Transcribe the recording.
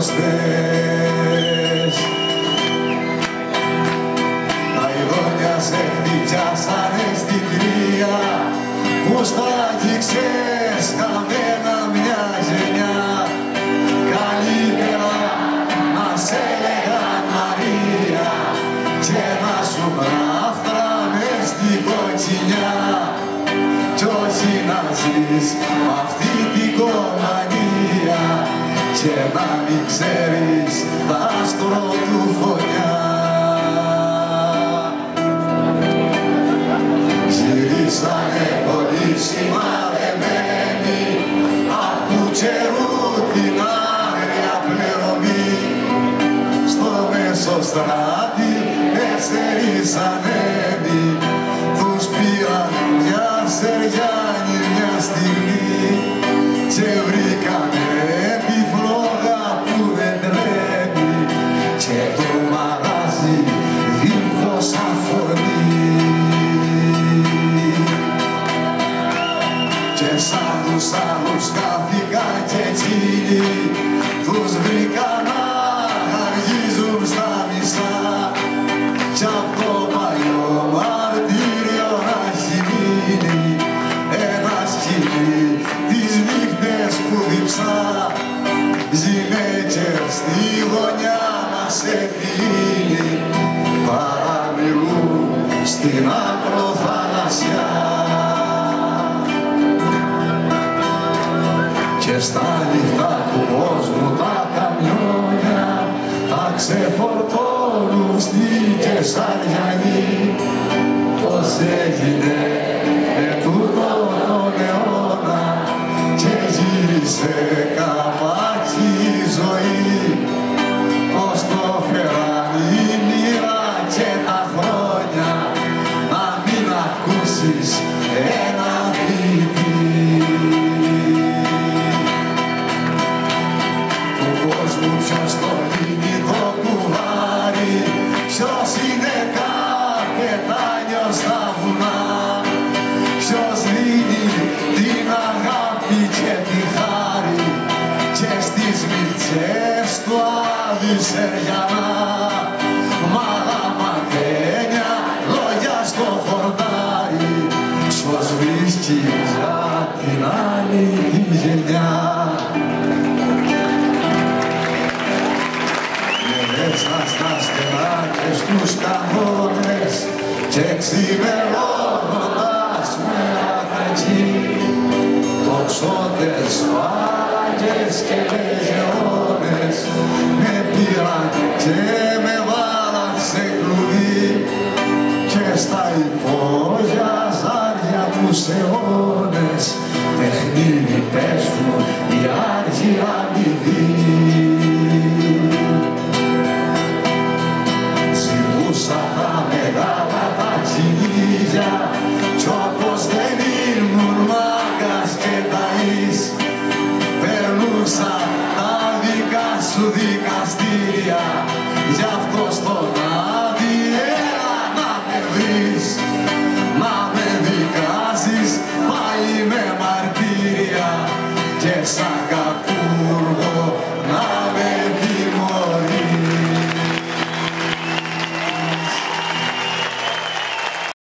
θες. Τα ειδόνια σε χτυπιάσανε στην κρύα, που στράγγιξες χαμένα μια γενιά. Καλύτερα να σε έλεγαν Μαρία και να σου γράφτρα μες στην κοτσινιά, κι όχι να ζεις αυτή την κομμανία και να μην ξέρεις τ' άστρο του φωτιά. Γυρίσανε πολύ σημαδεμένοι απ' του καιρού την άγρια πληρωμή. Στο Μεσοστράτη 4 ανέμοι τους πήραν μια σεριάνη μια στιγμή και βρήκανε τη φλόγα που δεν τρέμει και το μαγάζι δίχως αφορμή. Και σαν τους άλλους χάθηκαν και εκείνοι τους βρήκαν να αργίζουν στα μισά κι απ' το παλιό μαρτύριο να έχει μείνει ένα σκηνή τις νύχτες που διψά. Γυναίκες στη γωνιά μας επιλύνει παραμιλούν στην ακροθαλασσιά. Και στα νυχτά του κόσμου τα καμιόνια τα ξεφορτώνουν στην Κεσαριανή. Πώς έγινε τούτο τον αιώνα και γύρισε καπάκι η ζωή, πως το φέραν η μοίρα και τα χρόνια να μην ακούσεις ένα ποιητή. Ποιος το λύνει το κουβάρι, ποιος είναι καπετάνιος στα βουνά, ποιος δίνει την αγάπη και τη χάρη και στις μυτσές του Άδη Σεριανά. Μαλαματένια λόγια στο χορτάρι, ποιος βρίσκει για την άλλη τη γενιά. Μέσα στα στενά και στους κανόνες και ξημερώνοντας με ατρακή τοξότες, φάλαγγες και λεγεώνες με πήραν και